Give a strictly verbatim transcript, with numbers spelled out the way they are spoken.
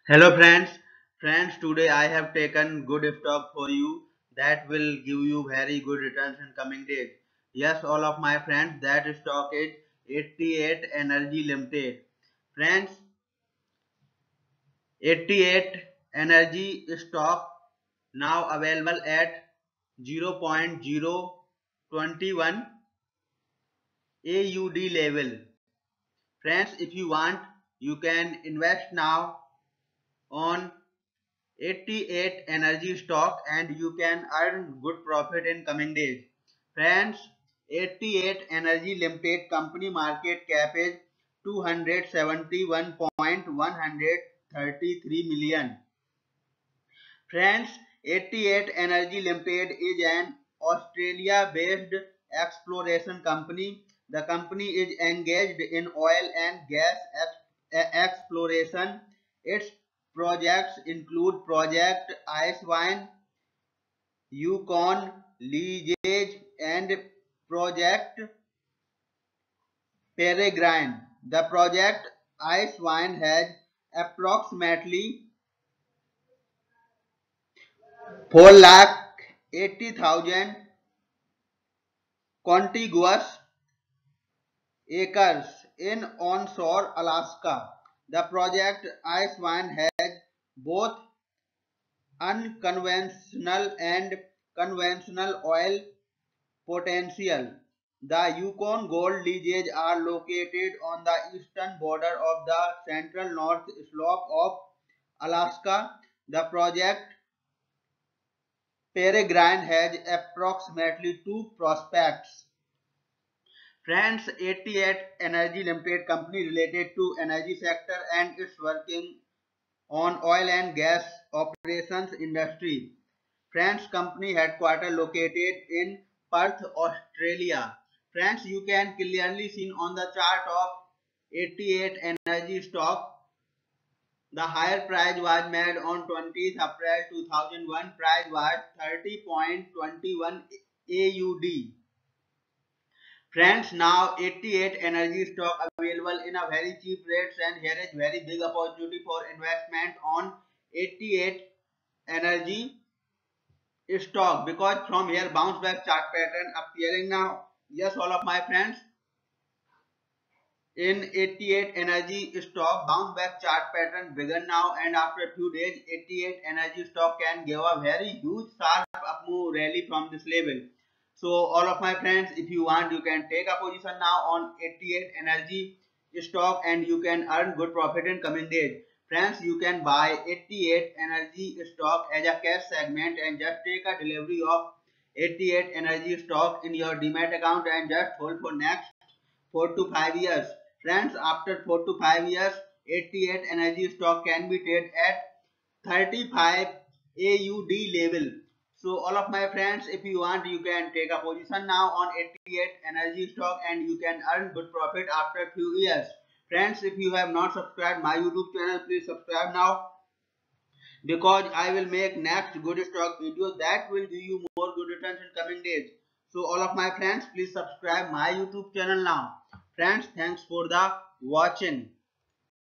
Hello friends, friends today I have taken good stock for you that will give you very good returns in coming days. Yes, all of my friends, that stock is eighty-eight Energy Limited. Friends, eighty-eight Energy stock now available at zero point zero two one A U D level. Friends, if you want, you can invest now on eighty-eight Energy stock and you can earn good profit in coming days. Friends, eighty-eight Energy Limited company market cap is two hundred seventy-one point one three three million. Friends, eighty-eight Energy Limited is an Australia-based exploration company. The company is engaged in oil and gas ex exploration. Its projects include Project Icewine, Yukon Liege, and Project Peregrine. The Project Icewine has approximately four lakh eighty thousand contiguous acres in onshore Alaska. The Project Icewine has both unconventional and conventional oil potential. The Yukon Gold Leases are located on the eastern border of the central north slope of Alaska. The Project Peregrine has approximately two prospects. Friends, eighty-eight Energy Limited company related to energy sector and it's working on oil and gas operations industry. Friends, company headquarters located in Perth, Australia. Friends, you can clearly see on the chart of eighty-eight Energy stock. The higher price was made on twentieth April two thousand one. Price was thirty point two one A U D. Friends, now eighty-eight Energy stock available in a very cheap rates and here is very big opportunity for investment on eighty-eight Energy stock because from here bounce back chart pattern appearing now. Yes, all of my friends, in eighty-eight Energy stock bounce back chart pattern begun now and after a few days eighty-eight Energy stock can give a very huge sharp up move rally from this level. So all of my friends, if you want, you can take a position now on eighty-eight Energy stock and you can earn good profit in coming days. Friends, you can buy eighty-eight Energy stock as a cash segment and just take a delivery of eighty-eight Energy stock in your demat account and just hold for next four to five years. Friends, after four to five years, eighty-eight Energy stock can be traded at thirty-five A U D level. So all of my friends, if you want, you can take a position now on eighty-eight Energy stock and you can earn good profit after a few years. Friends, if you have not subscribed my YouTube channel, please subscribe now because I will make next good stock videos that will give you more good returns in coming days. So all of my friends, please subscribe my YouTube channel now. Friends, thanks for the watching.